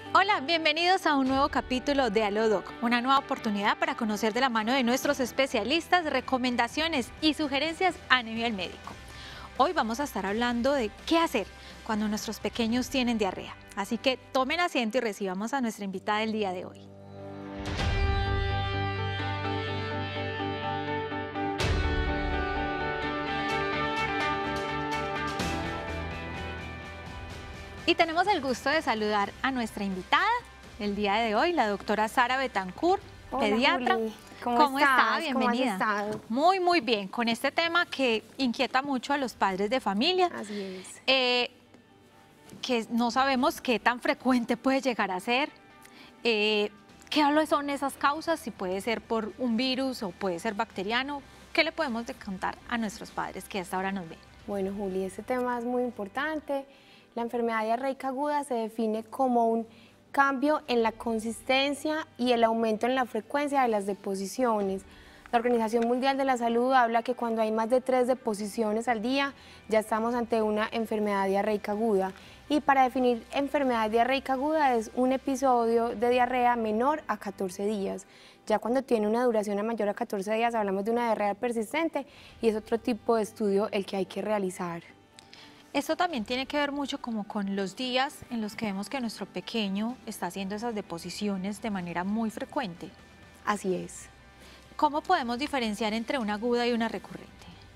Hola, bienvenidos a un nuevo capítulo de AloDoc, una nueva oportunidad para conocer de la mano de nuestros especialistas recomendaciones y sugerencias a nivel médico. Hoy vamos a estar hablando de qué hacer cuando nuestros pequeños tienen diarrea. Así que tomen asiento y recibamos a nuestra invitada del día de hoy. Y tenemos el gusto de saludar a nuestra invitada del día de hoy, la doctora Sara Betancourt, pediatra. Juli. ¿Cómo está? Bienvenida. ¿Cómo has estado? Muy bien, con este tema que inquieta mucho a los padres de familia. Así es. Que no sabemos qué tan frecuente puede llegar a ser. ¿Qué son esas causas? Si puede ser por un virus o puede ser bacteriano. ¿Qué le podemos contar a nuestros padres que hasta ahora nos ven? Bueno, Juli, este tema es muy importante. La enfermedad diarreica aguda se define como un cambio en la consistencia y el aumento en la frecuencia de las deposiciones. La Organización Mundial de la Salud habla que cuando hay más de 3 deposiciones al día, ya estamos ante una enfermedad diarreica aguda. Y para definir enfermedad diarreica aguda es un episodio de diarrea menor a 14 días. Ya cuando tiene una duración mayor a 14 días hablamos de una diarrea persistente y es otro tipo de estudio el que hay que realizar. Esto también tiene que ver mucho como con los días en los que vemos que nuestro pequeño está haciendo esas deposiciones de manera muy frecuente. Así es. ¿Cómo podemos diferenciar entre una aguda y una recurrente?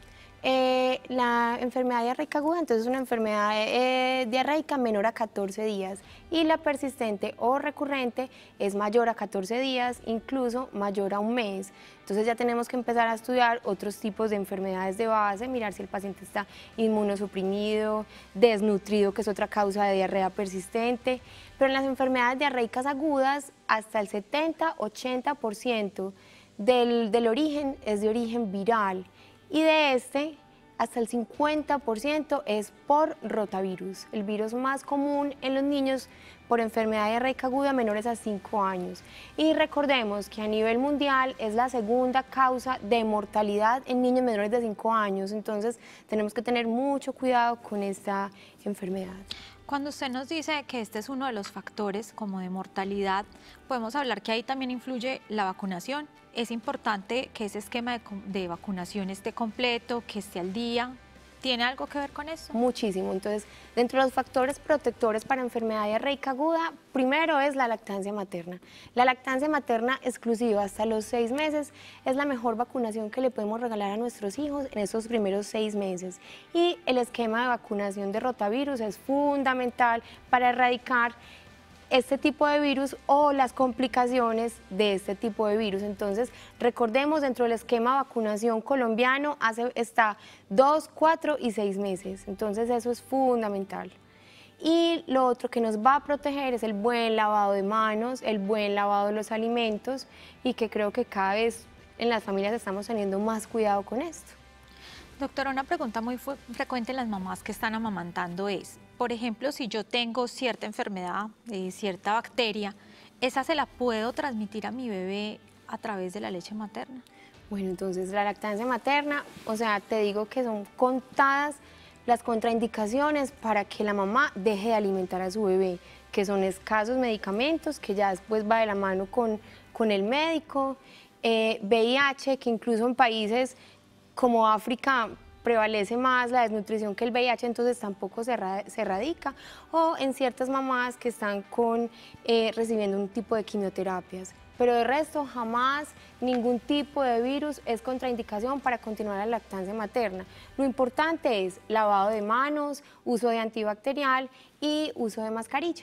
La enfermedad diarreica aguda entonces es una enfermedad diarreica menor a 14 días y la persistente o recurrente es mayor a 14 días, incluso mayor a un mes. Entonces ya tenemos que empezar a estudiar otros tipos de enfermedades de base, mirar si el paciente está inmunosuprimido, desnutrido, que es otra causa de diarrea persistente. Pero en las enfermedades diarreicas agudas hasta el 70-80% del origen es de origen viral. Y de este, hasta el 50% es por rotavirus, el virus más común en los niños por enfermedad diarreica aguda menores a 5 años. Y recordemos que a nivel mundial es la segunda causa de mortalidad en niños menores de 5 años, entonces tenemos que tener mucho cuidado con esta enfermedad. Cuando usted nos dice que este es uno de los factores como de mortalidad, podemos hablar que ahí también influye la vacunación. Es importante que ese esquema de vacunación esté completo, que esté al día. ¿Tiene algo que ver con eso? Muchísimo. Entonces, dentro de los factores protectores para enfermedad diarreica aguda, primero es la lactancia materna. La lactancia materna exclusiva hasta los 6 meses es la mejor vacunación que le podemos regalar a nuestros hijos en esos primeros 6 meses. Y el esquema de vacunación de rotavirus es fundamental para erradicar este tipo de virus o las complicaciones de este tipo de virus. Entonces, recordemos, dentro del esquema de vacunación colombiano está 2, 4 y 6 meses. Entonces, eso es fundamental. Y lo otro que nos va a proteger es el buen lavado de manos, el buen lavado de los alimentos y que creo que cada vez en las familias estamos teniendo más cuidado con esto. Doctora, una pregunta muy frecuente en las mamás que están amamantando es, por ejemplo, si yo tengo cierta enfermedad, cierta bacteria, ¿esa se la puedo transmitir a mi bebé a través de la leche materna? Bueno, entonces la lactancia materna, o sea, te digo que son contadas las contraindicaciones para que la mamá deje de alimentar a su bebé, que son escasos medicamentos, que ya después va de la mano con el médico, VIH, que incluso en países como África prevalece más la desnutrición que el VIH, entonces tampoco se erradica, o en ciertas mamás que están recibiendo un tipo de quimioterapias. Pero de resto, jamás ningún tipo de virus es contraindicación para continuar la lactancia materna. Lo importante es lavado de manos, uso de antibacterial y uso de mascarilla.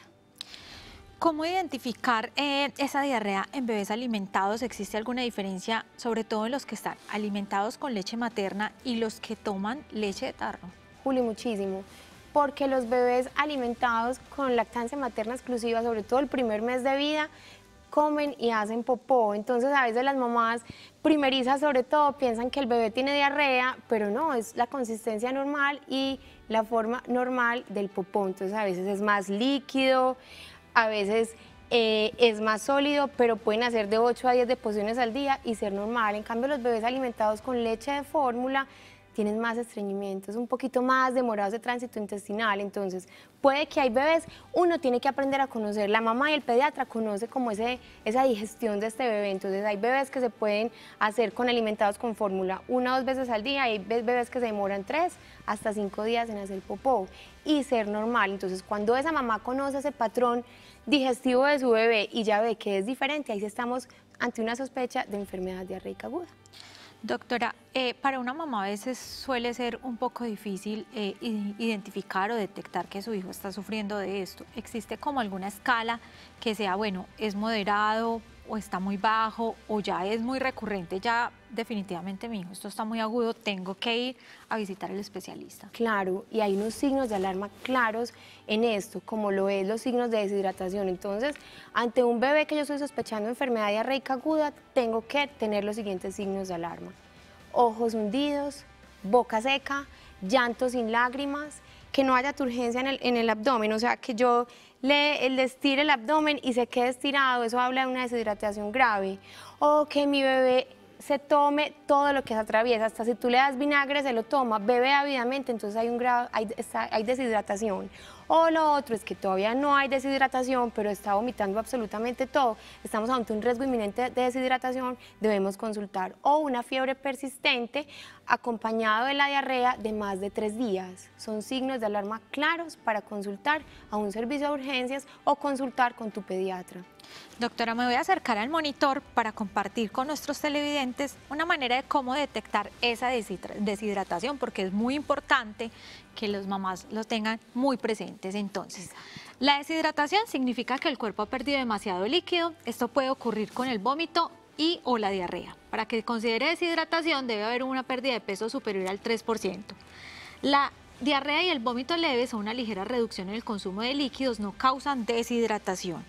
¿Cómo identificar esa diarrea en bebés alimentados? ¿Existe alguna diferencia, sobre todo en los que están alimentados con leche materna y los que toman leche de tarro? Juli, muchísimo, porque los bebés alimentados con lactancia materna exclusiva, sobre todo el primer mes de vida, comen y hacen popó. Entonces a veces las mamás primerizas sobre todo piensan que el bebé tiene diarrea, pero no, es la consistencia normal y la forma normal del popó. Entonces a veces es más líquido, a veces es más sólido, pero pueden hacer de 8 a 10 deposiciones al día y ser normal. En cambio, los bebés alimentados con leche de fórmula tienes más estreñimientos, un poquito más demorados de tránsito intestinal. Entonces, puede que hay bebés, uno tiene que aprender a conocer, la mamá y el pediatra conoce como esa digestión de este bebé. Entonces, hay bebés que se pueden hacer con alimentados con fórmula 1 o 2 veces al día, hay bebés que se demoran 3 hasta 5 días en hacer popó y ser normal. Entonces, cuando esa mamá conoce ese patrón digestivo de su bebé y ya ve que es diferente, ahí sí estamos ante una sospecha de enfermedad diarreica aguda. Doctora, para una mamá a veces suele ser un poco difícil identificar o detectar que su hijo está sufriendo de esto. ¿Existe como alguna escala que sea, bueno, es moderado o está muy bajo o ya es muy recurrente, ya definitivamente mi hijo esto está muy agudo, tengo que ir a visitar al especialista? Claro, y hay unos signos de alarma claros en esto, como lo es los signos de deshidratación. Entonces, ante un bebé que yo estoy sospechando enfermedad diarreica aguda, tengo que tener los siguientes signos de alarma: ojos hundidos, boca seca, llanto sin lágrimas, que no haya turgencia en el abdomen, o sea, que yo le estire el abdomen y se quede estirado, eso habla de una deshidratación grave. O que mi bebé se tome todo lo que se atraviesa, hasta si tú le das vinagre se lo toma, bebe ávidamente, entonces hay deshidratación. O lo otro es que todavía no hay deshidratación, pero está vomitando absolutamente todo, estamos ante un riesgo inminente de deshidratación, debemos consultar. O una fiebre persistente acompañado de la diarrea de más de 3 días. Son signos de alarma claros para consultar a un servicio de urgencias o consultar con tu pediatra. Doctora, me voy a acercar al monitor para compartir con nuestros televidentes una manera de cómo detectar esa deshidratación, porque es muy importante que los mamás lo tengan muy presentes. Entonces, la deshidratación significa que el cuerpo ha perdido demasiado líquido. Esto puede ocurrir con el vómito y o la diarrea. Para que considere deshidratación debe haber una pérdida de peso superior al 3%. La diarrea y el vómito leves o una ligera reducción en el consumo de líquidos no causan deshidratación.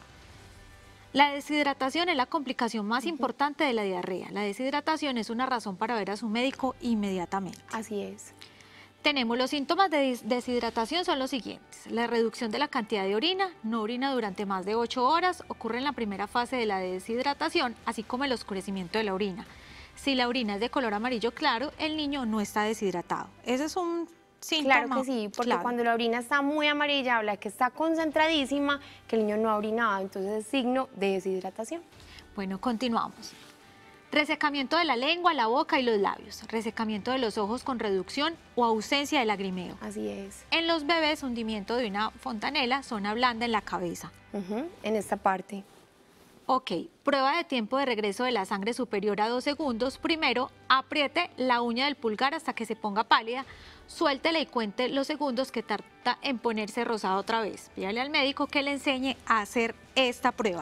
La deshidratación es la complicación más importante de la diarrea. La deshidratación es una razón para ver a su médico inmediatamente. Así es. Tenemos los síntomas de deshidratación son los siguientes: la reducción de la cantidad de orina, no orina durante más de 8 horas, ocurre en la primera fase de la deshidratación, así como el oscurecimiento de la orina. Si la orina es de color amarillo claro, el niño no está deshidratado. Ese es un síntoma. Claro que sí, porque clave. cuando la orina está muy amarilla, habla que está concentradísima, que el niño no ha orinado, entonces es signo de deshidratación. Bueno, continuamos. Resecamiento de la lengua, la boca y los labios. Resecamiento de los ojos con reducción o ausencia de lagrimeo. Así es. En los bebés, hundimiento de una fontanela, zona blanda en la cabeza. En esta parte. Ok, prueba de tiempo de regreso de la sangre superior a 2 segundos. Primero, apriete la uña del pulgar hasta que se ponga pálida, suéltela y cuente los segundos que tarda en ponerse rosada otra vez. Pídale al médico que le enseñe a hacer esta prueba.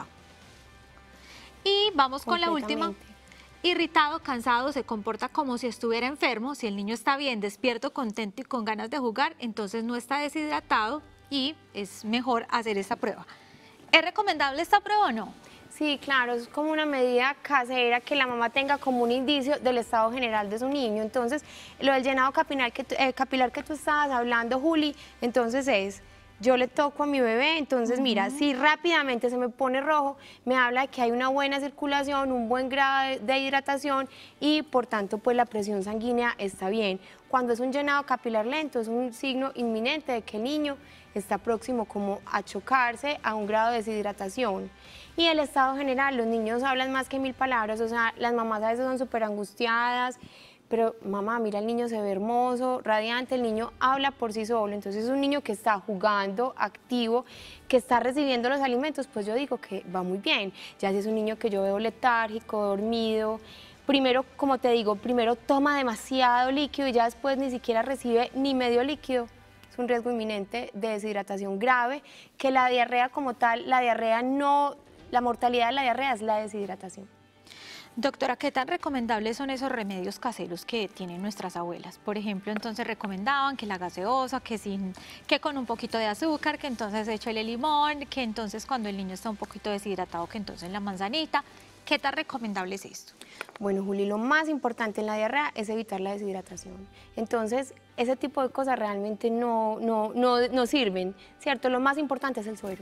Y vamos con la última. Irritado, cansado, se comporta como si estuviera enfermo. Si el niño está bien, despierto, contento y con ganas de jugar, entonces no está deshidratado y es mejor hacer esta prueba. ¿Es recomendable esta prueba o no? Sí, claro, es como una medida casera que la mamá tenga como un indicio del estado general de su niño. Entonces, lo del llenado capilar que tú estabas hablando, Juli, entonces yo le toco a mi bebé, entonces mira, si rápidamente se me pone rojo, me habla de que hay una buena circulación, un buen grado de hidratación y por tanto pues la presión sanguínea está bien. Cuando es un llenado capilar lento es un signo inminente de que el niño está próximo como a chocarse a un grado de deshidratación. Y el estado general, los niños hablan más que 1000 palabras, o sea, las mamás a veces son súper angustiadas, pero mamá, mira, el niño se ve hermoso, radiante, el niño habla por sí solo, entonces es un niño que está jugando, activo, que está recibiendo los alimentos, pues yo digo que va muy bien. Ya si es un niño que yo veo letárgico, dormido, primero, como te digo, primero toma demasiado líquido y ya después ni siquiera recibe ni medio líquido, es un riesgo inminente de deshidratación grave, que la diarrea como tal, la mortalidad de la diarrea es la deshidratación. Doctora, ¿qué tan recomendables son esos remedios caseros que tienen nuestras abuelas? Por ejemplo, entonces recomendaban que la gaseosa, que con un poquito de azúcar, que entonces échale limón, que entonces cuando el niño está un poquito deshidratado, que entonces la manzanita. ¿Qué tan recomendable es esto? Bueno, Juli, lo más importante en la diarrea es evitar la deshidratación. Entonces, ese tipo de cosas realmente no sirven, ¿cierto? Lo más importante es el suero.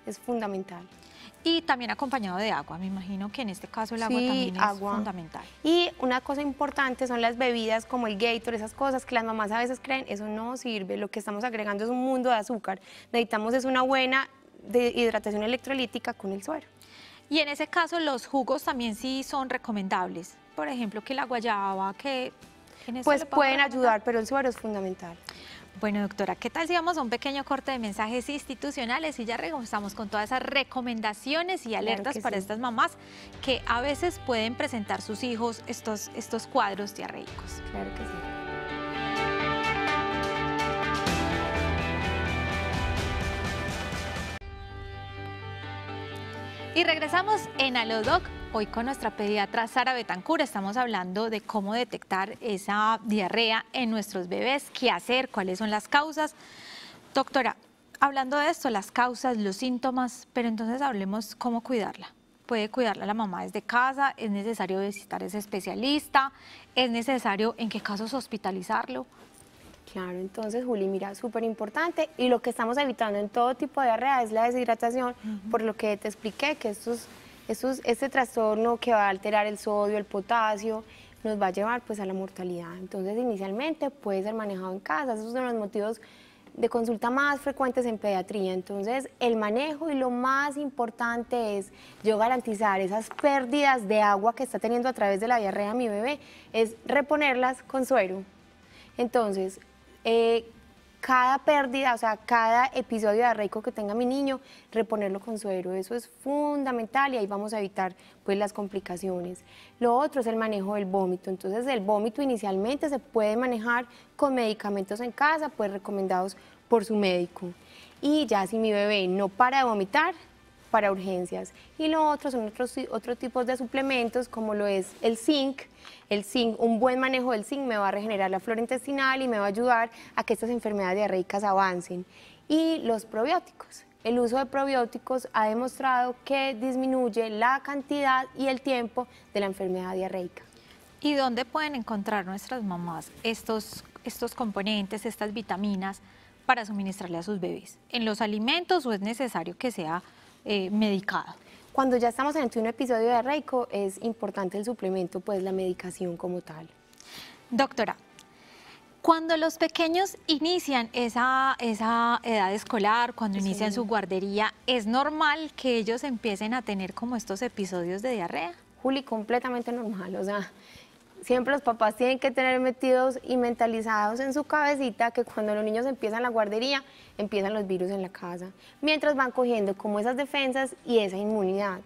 es fundamental. Y también acompañado de agua, me imagino que en este caso el agua Sí, también es agua. fundamental. Y una cosa importante son las bebidas como el Gatorade, esas cosas que las mamás a veces creen, eso no sirve, lo que estamos agregando es un mundo de azúcar. Necesitamos es una buena hidratación electrolítica con el suero. Y en ese caso los jugos también sí son recomendables. Por ejemplo, que la guayaba, que en eso Pues le puedo pueden recomendar. ayudar, pero el suero es fundamental. Bueno, doctora, ¿qué tal si vamos a un pequeño corte de mensajes institucionales y ya regresamos con todas esas recomendaciones y alertas que para sí. estas mamás que a veces pueden presentar sus hijos estos cuadros diarreicos? Claro que sí. Y regresamos en Alodoc, hoy con nuestra pediatra Sara Betancur. Estamos hablando de cómo detectar esa diarrea en nuestros bebés, qué hacer, cuáles son las causas. Doctora, hablando de esto, las causas, los síntomas, pero entonces hablemos cómo cuidarla. ¿Puede cuidarla la mamá desde casa? ¿Es necesario visitar a ese especialista? ¿Es necesario, en qué casos, hospitalizarlo? Claro, entonces, Juli, mira, súper importante, y lo que estamos evitando en todo tipo de diarrea es la deshidratación, por lo que te expliqué que este trastorno que va a alterar el sodio, el potasio, nos va a llevar pues a la mortalidad. Entonces, inicialmente puede ser manejado en casa, esos son los motivos de consulta más frecuentes en pediatría. Entonces, el manejo y lo más importante es yo garantizar esas pérdidas de agua que está teniendo a través de la diarrea mi bebé, es reponerlas con suero. Entonces, cada pérdida, o sea, cada episodio diarreico que tenga mi niño, reponerlo con suero, eso es fundamental y ahí vamos a evitar pues las complicaciones. Lo otro es el manejo del vómito, entonces el vómito inicialmente se puede manejar con medicamentos en casa, pues recomendados por su médico. Y ya si mi bebé no para de vomitar, para urgencias. Y lo otro son otros tipos de suplementos, como lo es el zinc. El zinc, un buen manejo del zinc me va a regenerar la flora intestinal y me va a ayudar a que estas enfermedades diarreicas avancen. Y los probióticos. El uso de probióticos ha demostrado que disminuye la cantidad y el tiempo de la enfermedad diarreica. ¿Y dónde pueden encontrar nuestras mamás estos componentes, estas vitaminas para suministrarle a sus bebés? ¿En los alimentos o es necesario que sea medicado? Cuando ya estamos ante un episodio diarreico es importante el suplemento, pues la medicación como tal. Doctora, cuando los pequeños inician esa edad escolar, cuando inician su guardería, ¿es normal que ellos empiecen a tener como estos episodios de diarrea? Juli, completamente normal, o sea, siempre los papás tienen que tener metidos y mentalizados en su cabecita que cuando los niños empiezan la guardería, empiezan los virus en la casa, mientras van cogiendo como esas defensas y esa inmunidad.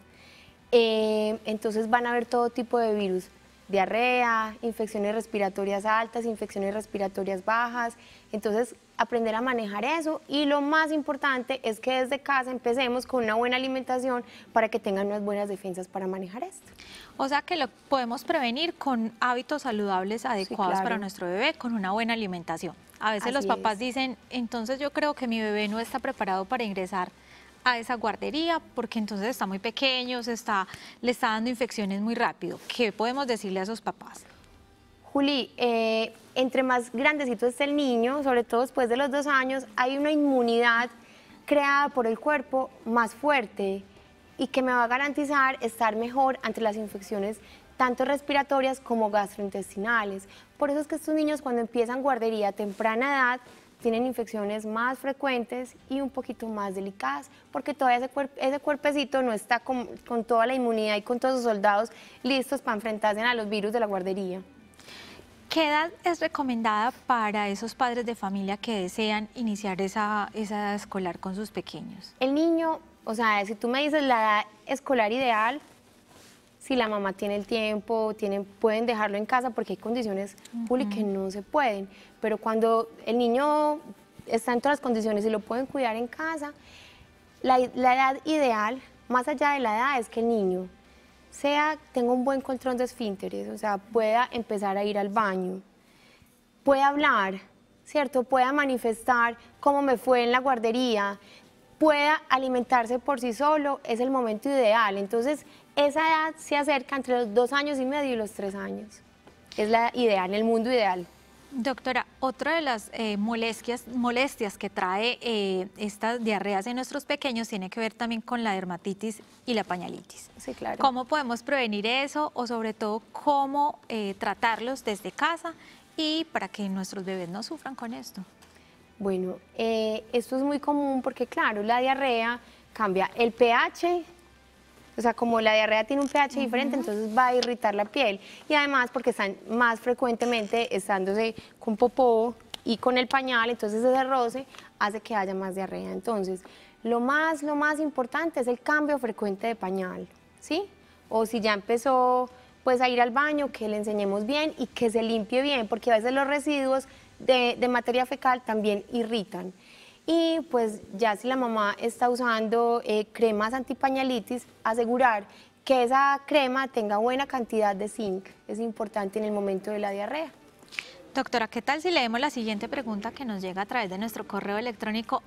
Entonces van a haber todo tipo de virus, diarrea, infecciones respiratorias altas, infecciones respiratorias bajas, entonces aprender a manejar eso y lo más importante es que desde casa empecemos con una buena alimentación para que tengan unas buenas defensas para manejar esto. O sea que lo podemos prevenir con hábitos saludables adecuados claro. para nuestro bebé, con una buena alimentación. A veces Así los papás es. dicen, entonces yo creo que mi bebé no está preparado para ingresar a esa guardería porque entonces está muy pequeño, le está dando infecciones muy rápido. ¿Qué podemos decirle a esos papás? Juli, entre más grandecito esté el niño, sobre todo después de los 2 años, hay una inmunidad creada por el cuerpo más fuerte y que me va a garantizar estar mejor ante las infecciones tanto respiratorias como gastrointestinales. Por eso es que estos niños cuando empiezan guardería a temprana edad tienen infecciones más frecuentes y un poquito más delicadas, porque todavía ese cuerpecito no está con toda la inmunidad y con todos sus soldados listos para enfrentarse a los virus de la guardería. ¿Qué edad es recomendada para esos padres de familia que desean iniciar esa edad escolar con sus pequeños? El niño, o sea, si tú me dices la edad escolar ideal, si la mamá tiene el tiempo, pueden dejarlo en casa porque hay condiciones, Juli, que no se pueden. Pero cuando el niño está en todas las condiciones y lo pueden cuidar en casa, la edad ideal, más allá de la edad, es que el niño tenga un buen control de esfínteres, o sea, pueda empezar a ir al baño, pueda hablar, ¿cierto? Pueda manifestar cómo me fue en la guardería, pueda alimentarse por sí solo, es el momento ideal. Entonces, esa edad se acerca entre los 2 años y medio y los 3 años. Es la ideal, el mundo ideal. Doctora, otra de las molestias que trae estas diarreas en nuestros pequeños tiene que ver también con la dermatitis y la pañalitis. Sí, claro. ¿Cómo podemos prevenir eso o sobre todo cómo tratarlos desde casa y para que nuestros bebés no sufran con esto? Bueno, esto es muy común porque, claro, la diarrea cambia el pH, o sea, como la diarrea tiene un pH diferente, entonces va a irritar la piel. Y además porque están más frecuentemente estándose con popó y con el pañal, entonces ese roce hace que haya más diarrea. Entonces, lo más importante es el cambio frecuente de pañal, ¿sí? O si ya empezó pues a ir al baño, que le enseñemos bien y que se limpie bien, porque a veces los residuos de materia fecal también irritan. Y pues ya si la mamá está usando cremas antipañalitis, asegurar que esa crema tenga buena cantidad de zinc. Es importante en el momento de la diarrea. Doctora, ¿qué tal si leemos la siguiente pregunta que nos llega a través de nuestro correo electrónico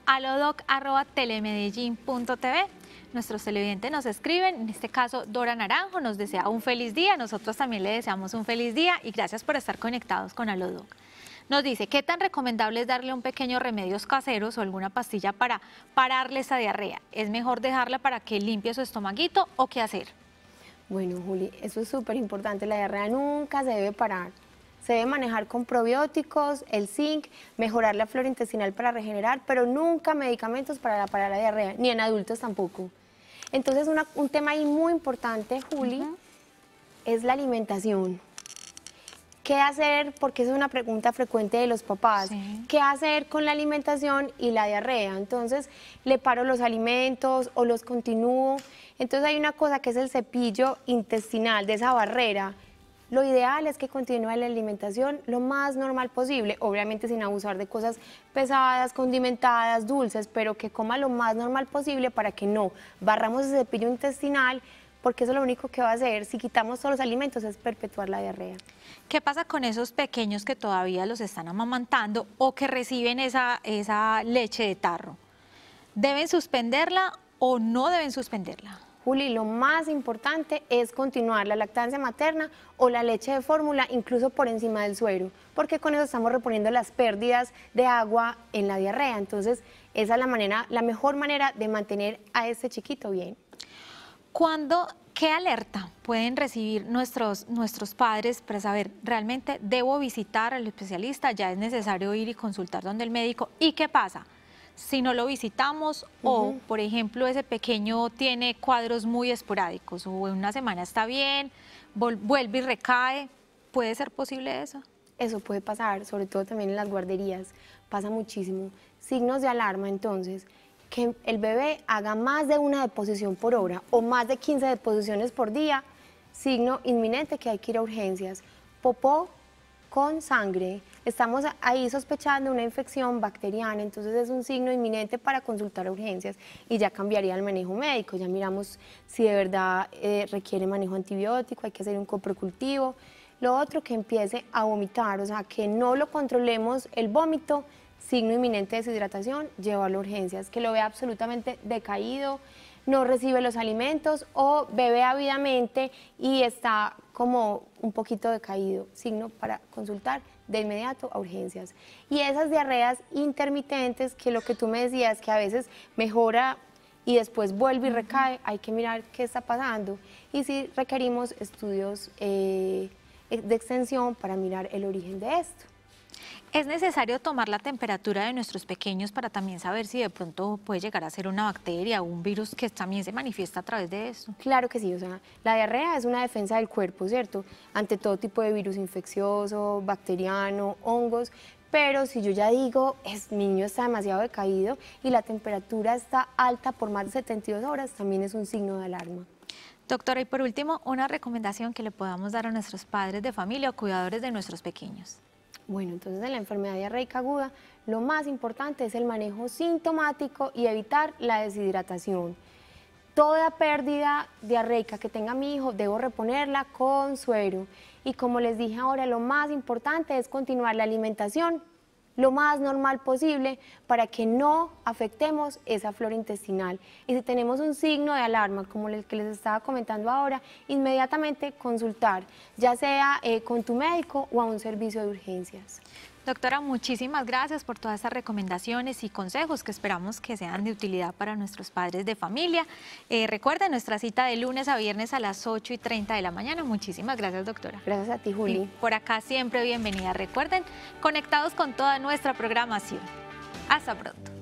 alodoc@telemedellin.tv? Nuestros televidentes nos escriben, en este caso Dora Naranjo nos desea un feliz día, nosotros también le deseamos un feliz día y gracias por estar conectados con Alodoc. Nos dice, ¿qué tan recomendable es darle un pequeño remedios caseros o alguna pastilla para pararle esa diarrea? ¿Es mejor dejarla para que limpie su estomaguito o qué hacer? Bueno, Juli, eso es súper importante. La diarrea nunca se debe parar. Se debe manejar con probióticos, el zinc, mejorar la flora intestinal para regenerar, pero nunca medicamentos para parar la diarrea, ni en adultos tampoco. Entonces, un tema ahí muy importante, Juli, es la alimentación. ¿Qué hacer? Porque esa es una pregunta frecuente de los papás. Sí. ¿Qué hacer con la alimentación y la diarrea? Entonces, ¿le paro los alimentos o los continúo? Entonces, hay una cosa que es el cepillo intestinal, de esa barrera. Lo ideal es que continúe la alimentación lo más normal posible, obviamente sin abusar de cosas pesadas, condimentadas, dulces, pero que coma lo más normal posible para que no barramos ese cepillo intestinal, porque eso lo único que va a hacer, si quitamos todos los alimentos, es perpetuar la diarrea. ¿Qué pasa con esos pequeños que todavía los están amamantando o que reciben esa leche de tarro? ¿Deben suspenderla o no deben suspenderla? Juli, lo más importante es continuar la lactancia materna o la leche de fórmula, incluso por encima del suero, porque con eso estamos reponiendo las pérdidas de agua en la diarrea. Entonces, esa es la mejor manera de mantener a este chiquito bien. ¿Qué alerta pueden recibir nuestros padres para saber, realmente debo visitar al especialista, ya es necesario ir y consultar donde el médico? ¿Y qué pasa si no lo visitamos o, por ejemplo, ese pequeño tiene cuadros muy esporádicos o en una semana está bien, vuelve y recae? ¿Puede ser posible eso? Eso puede pasar, sobre todo también en las guarderías, pasa muchísimo. Signos de alarma, entonces, que el bebé haga más de una deposición por hora o más de 15 deposiciones por día, signo inminente que hay que ir a urgencias. Popó con sangre, estamos ahí sospechando una infección bacteriana, entonces es un signo inminente para consultar a urgencias y ya cambiaría el manejo médico, ya miramos si de verdad requiere manejo antibiótico, hay que hacer un coprocultivo. Lo otro, que empiece a vomitar, o sea, que no lo controlemos el vómito, signo inminente de deshidratación, llevarlo a urgencias, que lo vea absolutamente decaído, no recibe los alimentos o bebe ávidamente y está como un poquito decaído, signo para consultar de inmediato a urgencias. Y esas diarreas intermitentes, que lo que tú me decías, que a veces mejora y después vuelve y recae, hay que mirar qué está pasando y si requerimos estudios de extensión para mirar el origen de esto. ¿Es necesario tomar la temperatura de nuestros pequeños para también saber si de pronto puede llegar a ser una bacteria o un virus que también se manifiesta a través de eso? Claro que sí, o sea, la diarrea es una defensa del cuerpo, ¿cierto? Ante todo tipo de virus infeccioso, bacteriano, hongos, pero si yo ya digo, mi niño está demasiado decaído y la temperatura está alta por más de 72 horas, también es un signo de alarma. Doctora, y por último, una recomendación que le podamos dar a nuestros padres de familia o cuidadores de nuestros pequeños. Bueno, entonces en la enfermedad diarreica aguda, lo más importante es el manejo sintomático y evitar la deshidratación. Toda pérdida diarreica que tenga mi hijo, debo reponerla con suero. Y como les dije ahora, lo más importante es continuar la alimentación lo más normal posible para que no afectemos esa flora intestinal. Y si tenemos un signo de alarma, como el que les estaba comentando ahora, inmediatamente consultar, ya sea con tu médico o a un servicio de urgencias. Doctora, muchísimas gracias por todas estas recomendaciones y consejos que esperamos que sean de utilidad para nuestros padres de familia. Recuerden nuestra cita de lunes a viernes a las 8:30 de la mañana. Muchísimas gracias, doctora. Gracias a ti, Juli. Y por acá siempre bienvenida. Recuerden, conectados con toda nuestra programación. Hasta pronto.